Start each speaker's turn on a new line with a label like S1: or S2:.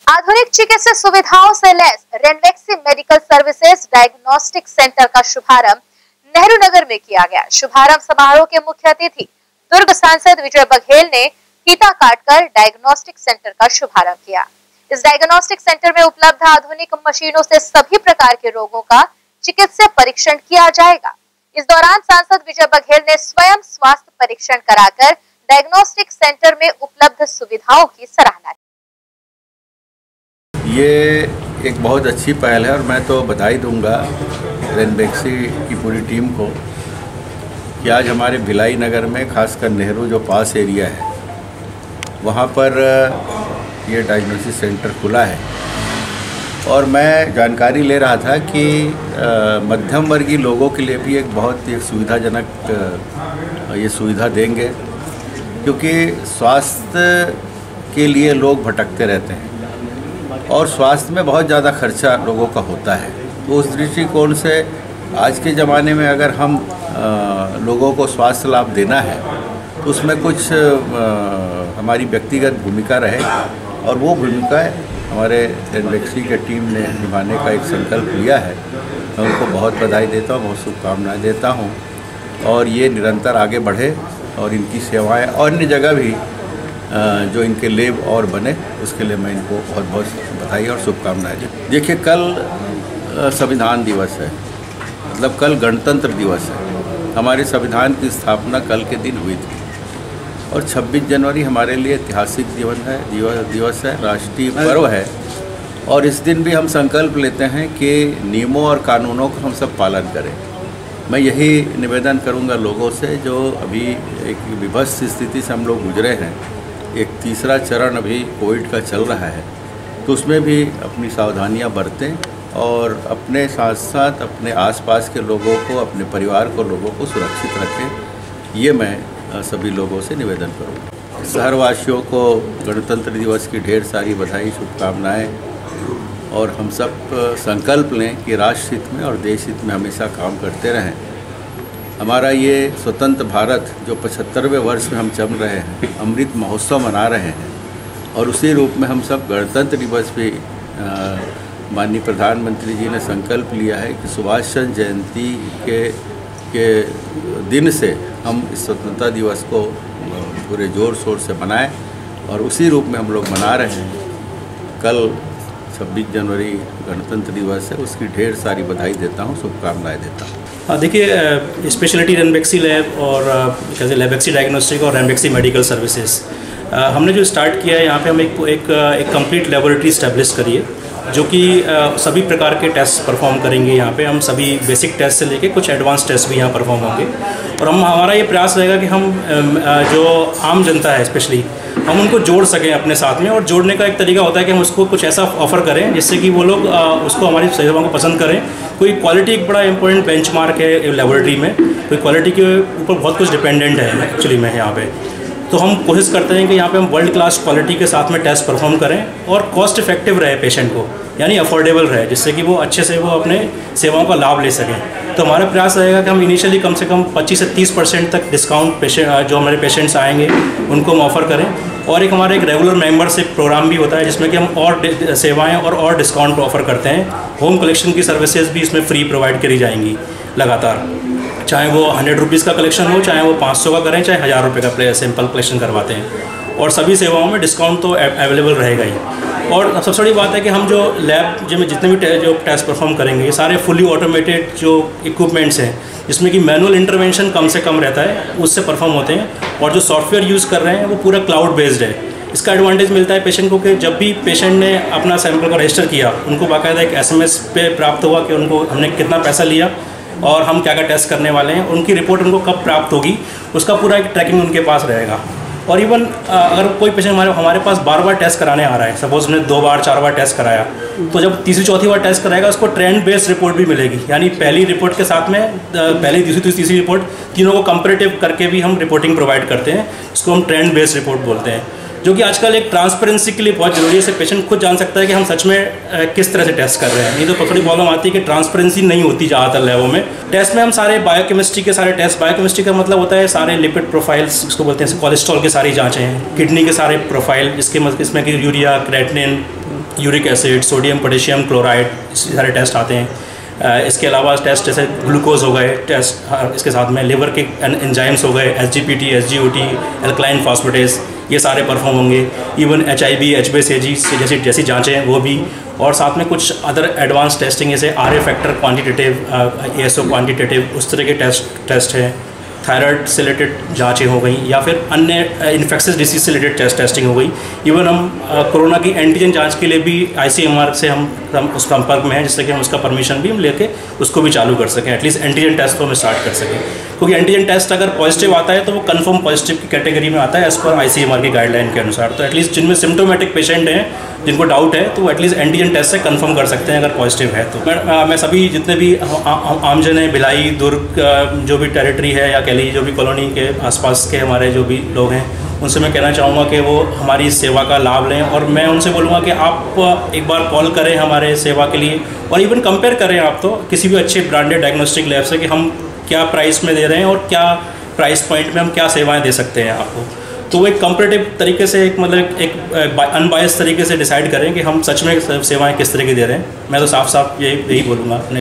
S1: आधुनिक चिकित्सा सुविधाओं से लैस रेनवेक्सी मेडिकल सर्विसेज डायग्नोस्टिक सेंटर का शुभारंभ नेहरू नगर में किया गया। शुभारंभ समारोह के मुख्य अतिथि दुर्ग सांसद विजय बघेल ने फीता काटकर डायग्नोस्टिक सेंटर का शुभारंभ किया। इस डायग्नोस्टिक सेंटर में उपलब्ध आधुनिक मशीनों से सभी प्रकार के रोगों का चिकित्सा परीक्षण किया जाएगा। इस दौरान सांसद विजय बघेल ने स्वयं स्वास्थ्य परीक्षण कराकर डायग्नोस्टिक सेंटर में उपलब्ध सुविधाओं की सराहना की।
S2: ये एक बहुत अच्छी पहल है और मैं तो बधाई दूंगा रेनवेक्सी की पूरी टीम को कि आज हमारे भिलाई नगर में खासकर नेहरू जो पास एरिया है वहाँ पर ये डायग्नोसिस सेंटर खुला है। और मैं जानकारी ले रहा था कि मध्यम वर्गीय लोगों के लिए भी एक बहुत एक सुविधाजनक ये सुविधा देंगे, क्योंकि स्वास्थ्य के लिए लोग भटकते रहते हैं और स्वास्थ्य में बहुत ज़्यादा खर्चा लोगों का होता है। तो उस दृष्टिकोण से आज के ज़माने में अगर हम लोगों को स्वास्थ्य लाभ देना है तो उसमें कुछ हमारी व्यक्तिगत भूमिका रहे और वो भूमिका हमारे रेनवेक्सी के टीम ने निभाने का एक संकल्प लिया है। मैं उनको बहुत बधाई देता हूँ, बहुत शुभकामनाएँ देता हूँ और ये निरंतर आगे बढ़े और इनकी सेवाएँ अन्य जगह भी जो इनके लेब और बने, उसके लिए मैं इनको बहुत बहुत बधाई और शुभकामनाएं देता हूँ। देखिए, कल संविधान दिवस है, मतलब कल गणतंत्र दिवस है। हमारे संविधान की स्थापना कल के दिन हुई थी और 26 जनवरी हमारे लिए ऐतिहासिक दिवस है, राष्ट्रीय पर्व है। और इस दिन भी हम संकल्प लेते हैं कि नियमों और कानूनों का हम सब पालन करें। मैं यही निवेदन करूंगा लोगों से, जो अभी एक विभत्स स्थिति से हम लोग गुजरे हैं, एक तीसरा चरण अभी कोविड का चल रहा है, तो उसमें भी अपनी सावधानियां बरतें और अपने साथ साथ अपने आसपास के लोगों को, अपने परिवार को, लोगों को सुरक्षित रखें। ये मैं सभी लोगों से निवेदन करूँगा। शहरवासियों को गणतंत्र दिवस की ढेर सारी बधाई, शुभकामनाएँ और हम सब संकल्प लें कि राष्ट्र हित में और देश हित में हमेशा काम करते रहें। हमारा ये स्वतंत्र भारत जो 75वें वर्ष में हम चल रहे हैं, अमृत महोत्सव मना रहे हैं और उसी रूप में हम सब गणतंत्र दिवस भी माननीय प्रधानमंत्री जी ने संकल्प लिया है कि सुभाष चंद्र जयंती के दिन से हम इस स्वतंत्रता दिवस को पूरे ज़ोर शोर से मनाएं और उसी रूप में हम लोग मना रहे हैं। कल 26 जनवरी गणतंत्र दिवस है, उसकी ढेर सारी बधाई देता हूँ, शुभकामनाएं देता हूँ।
S3: देखिए, स्पेशलिटी रेनवेक्सी लैब और जैसे लेबेक्सी डायग्नोस्टिक और रेनवेक्सी मेडिकल सर्विसेज हमने जो स्टार्ट किया है, यहाँ पे हम एक कंप्लीट लेबोरेटरी इस्टेब्लिश करी है जो कि सभी प्रकार के टेस्ट परफॉर्म करेंगे। यहाँ पे हम सभी बेसिक टेस्ट से लेके कुछ एडवांस टेस्ट भी यहाँ परफॉर्म होंगे और हमारा ये प्रयास रहेगा कि हम जो आम जनता है स्पेशली हम उनको जोड़ सकें अपने साथ में। और जोड़ने का एक तरीका होता है कि हम उसको कुछ ऐसा ऑफ़र करें जिससे कि वो लोग उसको हमारी सेवाओं को पसंद करें। कोई क्वालिटी एक बड़ा इंपॉर्टेंट बेंचमार्क है लेबोरेटरी में, कोई क्वालिटी के ऊपर बहुत कुछ डिपेंडेंट है एक्चुअली में यहाँ पे। तो हम कोशिश करते हैं कि यहाँ पे हम वर्ल्ड क्लास क्वालिटी के साथ में टेस्ट परफॉर्म करें और कॉस्ट इफेक्टिव रहे पेशेंट को, यानी अफोर्डेबल रहे, जिससे कि वो अच्छे से वो अपने सेवाओं का लाभ ले सकें। तो हमारा प्रयास रहेगा कि हम इनिशियली कम से कम 25 से 30% तक डिस्काउंट जो हमारे पेशेंट्स आएंगे उनको हम ऑफ़र करें। और एक हमारा एक रेगुलर मेंबरशिप प्रोग्राम भी होता है जिसमें कि हम और सेवाएँ और डिस्काउंट ऑफ़र करते हैं। होम कलेक्शन की सर्विसेज भी इसमें फ्री प्रोवाइड करी जाएंगी लगातार, चाहे वो 100 रुपीज़ का कलेक्शन हो, चाहे वो 500 का करें, चाहे 1000 रुपये का सैंपल कलेक्शन करवाते हैं। और सभी सेवाओं में डिस्काउंट तो अवेलेबल रहेगा ही। और सबसे बड़ी बात है कि हम जो लैब में जितने भी जो टेस्ट परफॉर्म करेंगे, ये सारे फुली ऑटोमेटेड जो इक्विपमेंट्स हैं जिसमें कि मैनुअल इंटरवेंशन कम से कम रहता है, उससे परफॉर्म होते हैं। और जो सॉफ्टवेयर यूज़ कर रहे हैं वो पूरा क्लाउड बेस्ड है। इसका एडवांटेज मिलता है पेशेंट को कि जब भी पेशेंट ने अपना सैंपल का रजिस्टर किया, उनको बाकायदा एक SMS पे प्राप्त हुआ कि उनको हमने कितना पैसा लिया और हम क्या क्या टेस्ट करने वाले हैं, उनकी रिपोर्ट उनको कब प्राप्त होगी, उसका पूरा एक ट्रैकिंग उनके पास रहेगा। और इवन अगर कोई पेशेंट हमारे पास बार टेस्ट कराने आ रहा है, सपोज उसने 2 बार 4 बार टेस्ट कराया, तो जब तीसरी चौथी बार टेस्ट कराएगा उसको ट्रेंड बेस्ड रिपोर्ट भी मिलेगी। यानी पहली रिपोर्ट के साथ में पहली दूसरी तीसरी रिपोर्ट तीनों को कंपेरेटिव करके भी हम रिपोर्टिंग प्रोवाइड करते हैं, इसको हम ट्रेंड बेस्ड रिपोर्ट बोलते हैं, जो कि आजकल एक ट्रांसपेरेंसी के लिए बहुत ज़रूरी है। इससे पेशेंट खुद जान सकता है कि हम सच में किस तरह से टेस्ट कर रहे हैं। नहीं तो थोड़ी प्रॉब्लम आती है कि ट्रांसपेरेंसी नहीं होती ज़्यादातर लैबों में। टेस्ट में हम सारे बायोकेमिस्ट्री के सारे टेस्ट, बायोकेमिस्ट्री का मतलब होता है सारे लिपिड प्रोफाइल्स इसको बोलते हैं, कोलेस्ट्रॉल के सारी जाँचें हैं, किडनी के सारे प्रोफाइल इसमें कि urea, creatinine, uric acid, sodium potassium chloride, इस सारे टेस्ट आते हैं। इसके अलावा टेस्ट जैसे ग्लूकोज हो गए टेस्ट, इसके साथ में लिवर के एंजाइम्स हो गए, SGPT, SGOT, एल्कलाइन फॉस्फेटेस, ये सारे परफॉर्म होंगे। इवन HIV, HbAg जैसी जाँचें हैं वो भी, और साथ में कुछ अदर एडवांस टेस्टिंग जैसे RA factor quantitative, ASO quantitative, उस तरह के टेस्ट हैं। थायराइड से रिलेटेड जाँचें हो गई, या फिर अन्य इन्फेक्शस डिसीज से रिलेटेड टेस्टिंग हो गई। इवन हम कोरोना की एंटीजन जांच के लिए भी ICMR से हम उस संपर्क में हैं, जिससे कि हम उसका परमिशन भी हम लेके उसको भी चालू कर सकें, एटलीस्ट एंटीजन टेस्ट तो हम स्टार्ट कर सकें। क्योंकि एंटीजन टेस्ट अगर पॉजिटिव आता है तो वो कंफर्म पॉजिटिव की कैटेगरी में आता है एज़ पर ICMR की गाइडलाइन के अनुसार। तो एटलीस्ट जिनमें सिम्टोमेटिक पेशेंट हैं, जिनको डाउट है, तो एटलीस्ट एंटीजन टेस्ट से कंफर्म कर सकते हैं अगर पॉजिटिव है तो। मैं सभी जितने भी आमजन हैं, भिलाई, दुर्ग, जो भी टेरिटरी है या कह लीजिए जो भी कॉलोनी के आसपास के हमारे जो भी लोग हैं, उनसे मैं कहना चाहूँगा कि वो हमारी सेवा का लाभ लें। और मैं उनसे बोलूँगा कि आप एक बार कॉल करें हमारे सेवा के लिए, और इवन कंपेयर करें आप तो किसी भी अच्छे ब्रांडेड डायग्नोस्टिक लैब से कि हम क्या प्राइस में दे रहे हैं और क्या प्राइस पॉइंट में हम क्या सेवाएं दे सकते हैं आपको। तो वो एक कंपेरेटिव तरीके से एक मतलब एक अनबायस्ड तरीके से डिसाइड करें कि हम सच में सेवाएं किस तरह की दे रहे हैं। मैं तो साफ यही बोलूँगा।